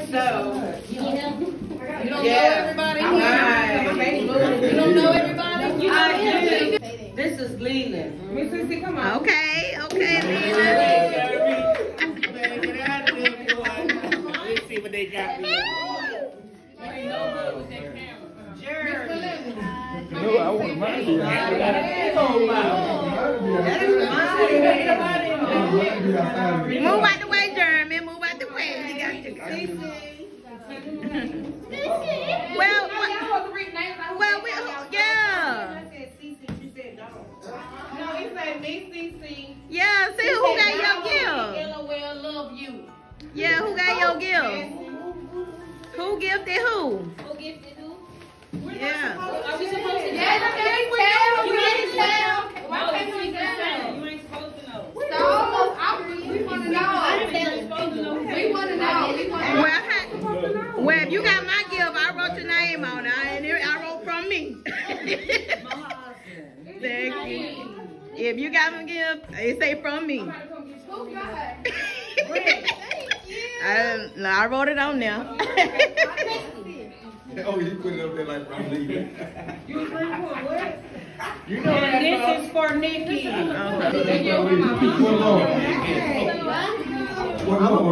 So, You don't know yeah. everybody? Right. You don't know everybody? I do. This is Leland. Miss Sissy, come on. Okay, Leland. Man, get out of there, boy. Let's see what they got me. Jeremy. No, I want mine. Move out the way, Jeremy. Move out the way. You got to well, yeah. No, he said Miss Sissy. Yeah, see who got your gift? LOL love you. Yeah, who got your gift? Who gifted who? Who gifted who? Yeah. Are we supposed to Yes, tell. You ain't tell. Why can't we tell? You ain't supposed to know. We want to know. We want to know. Well, if you got my gift, I wrote your name on it, and I wrote from me. Thank you. If you got my gift, it say from me. Who got? I wrote it on there. Oh, you put it up there like I'm leaving. You know and this is for Nikki. One more. One more.